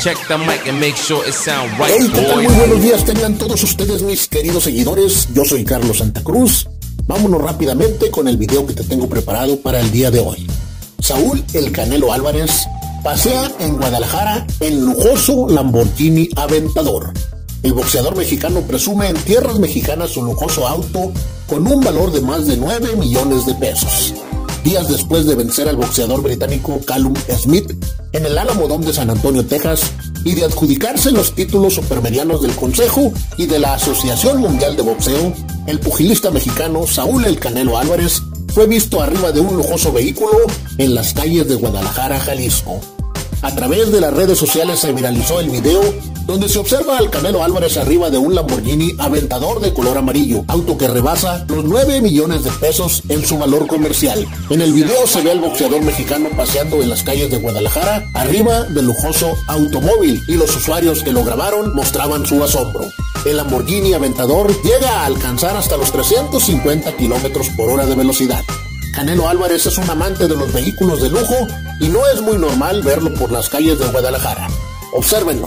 Check the mic and make sure it sound right, Hey, ¿qué tal? boys. Muy buenos días tengan todos ustedes, mis queridos seguidores. Yo soy Carlos Santa Cruz. Vámonos rápidamente con el video que te tengo preparado para el día de hoy. Saúl El Canelo Álvarez pasea en Guadalajara en lujoso Lamborghini Aventador. El boxeador mexicano presume en tierras mexicanas su lujoso auto con un valor de más de 9 millones de pesos. Días después de vencer al boxeador británico Callum Smith en el Alamo Dome de San Antonio, Texas, y de adjudicarse los títulos supermedianos del Consejo y de la Asociación Mundial de Boxeo, el pugilista mexicano Saúl El Canelo Álvarez fue visto arriba de un lujoso vehículo en las calles de Guadalajara, Jalisco. A través de las redes sociales se viralizó el video donde se observa al Canelo Álvarez arriba de un Lamborghini Aventador de color amarillo, auto que rebasa los 9 millones de pesos en su valor comercial. En el video se ve al boxeador mexicano paseando en las calles de Guadalajara arriba del lujoso automóvil y los usuarios que lo grabaron mostraban su asombro. El Lamborghini Aventador llega a alcanzar hasta los 350 kilómetros por hora de velocidad. Canelo Álvarez es un amante de los vehículos de lujo y no es muy normal verlo por las calles de Guadalajara. Obsérvenlo.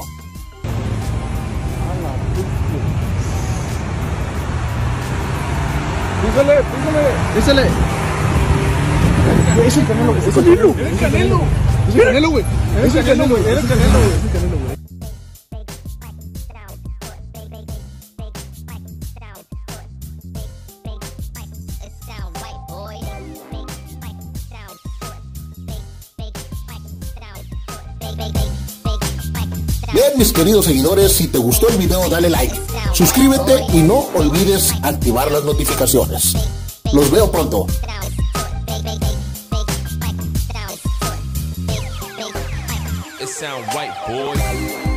Písale. Es el Canelo, es el Canelo. Es el Canelo. Es el Canelo, güey. Es el Canelo, güey. Es el Canelo, güey. Bien, mis queridos seguidores, si te gustó el video dale like, suscríbete y no olvides activar las notificaciones. Los veo pronto. It sound right, boys.